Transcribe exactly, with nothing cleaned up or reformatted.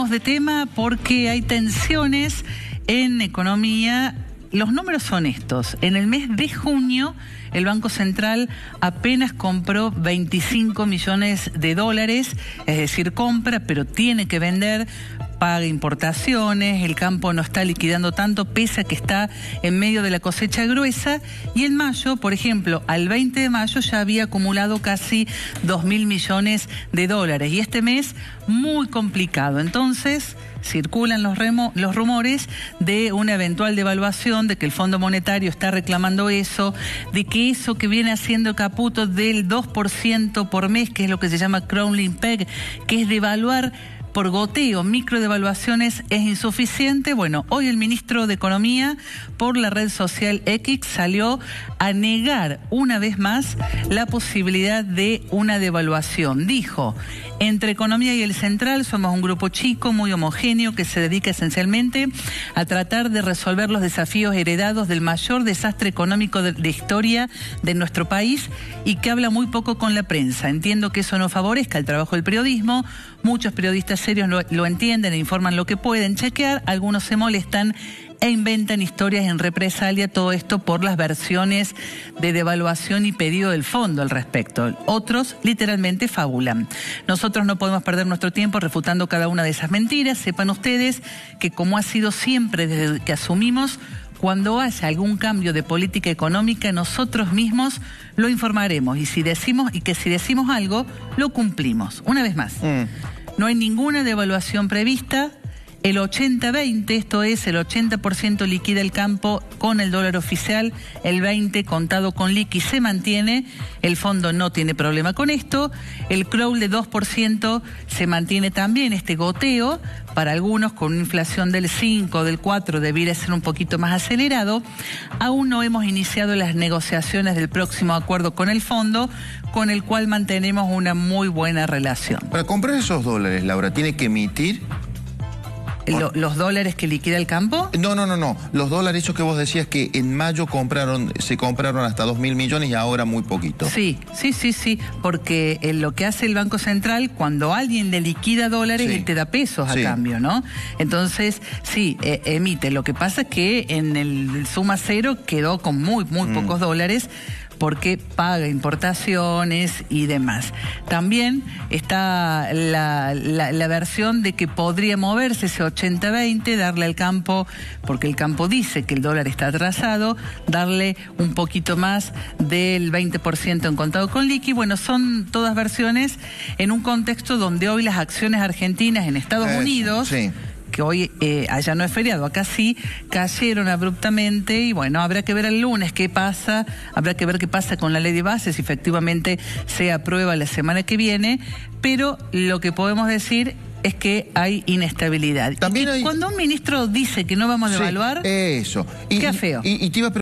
Cambiamos de tema porque hay tensiones en economía. Los números son estos. En el mes de junio, el Banco Central apenas compró veinticinco millones de dólares, es decir, compra, pero tiene que vender, paga importaciones, el campo no está liquidando tanto, pese a que está en medio de la cosecha gruesa. Y en mayo, por ejemplo, al veinte de mayo ya había acumulado casi dos mil millones de dólares. Y este mes, muy complicado. Entonces, circulan los, remo, los rumores de una eventual devaluación, de que el Fondo Monetario está reclamando eso, de que eso que viene haciendo Caputo del dos por ciento por mes, que es lo que se llama crawling peg, que es devaluar por goteo, microdevaluaciones, es insuficiente. Bueno, hoy el ministro de Economía, por la red social X, salió a negar una vez más la posibilidad de una devaluación. Dijo: entre Economía y el Central somos un grupo chico, muy homogéneo, que se dedica esencialmente a tratar de resolver los desafíos heredados del mayor desastre económico de la historia de nuestro país, y que habla muy poco con la prensa. Entiendo que eso no favorezca el trabajo del periodismo. Muchos periodistas serios lo, lo entienden e informan lo que pueden chequear. Algunos se molestan e inventan historias en represalia, todo esto por las versiones de devaluación y pedido del fondo al respecto. Otros literalmente fabulan. Nosotros no podemos perder nuestro tiempo refutando cada una de esas mentiras. Sepan ustedes que, como ha sido siempre desde que asumimos, cuando haya algún cambio de política económica, nosotros mismos lo informaremos, y si decimos y que si decimos algo, lo cumplimos. Una vez más, mm. no hay ninguna devaluación prevista. El ochenta veinte, esto es, el ochenta por ciento liquida el campo con el dólar oficial, el veinte por ciento contado con liqui se mantiene. El fondo no tiene problema con esto. El crawl de dos por ciento se mantiene también, este goteo. Para algunos, con una inflación del cinco, del cuatro, debiera ser un poquito más acelerado. Aún no hemos iniciado las negociaciones del próximo acuerdo con el fondo, con el cual mantenemos una muy buena relación. Para comprar esos dólares, Laura, ¿tiene que emitir? Lo, ¿Los dólares que liquida el campo? No, no, no, no. Los dólares, esos que vos decías que en mayo compraron, se compraron hasta dos mil millones y ahora muy poquito. Sí, sí, sí, sí. Porque eh, lo que hace el Banco Central, cuando alguien le liquida dólares, sí, él te da pesos a sí. cambio, ¿no? Entonces, sí, eh, emite. Lo que pasa es que en el suma cero quedó con muy, muy mm. pocos dólares, porque paga importaciones y demás. También está la, la, la versión de que podría moverse ese ochenta veinte, darle al campo, porque el campo dice que el dólar está atrasado, darle un poquito más del veinte por ciento en contado con liqui. Bueno, son todas versiones en un contexto donde hoy las acciones argentinas en Estados Eso, Unidos... Sí. que hoy eh, allá no es feriado, acá sí, cayeron abruptamente, y bueno, habrá que ver el lunes qué pasa, habrá que ver qué pasa con la ley de bases, si efectivamente se aprueba la semana que viene, pero lo que podemos decir es que hay inestabilidad. También hay... Cuando un ministro dice que no vamos a devaluar, sí, eso. Y, qué feo. Y, y te iba a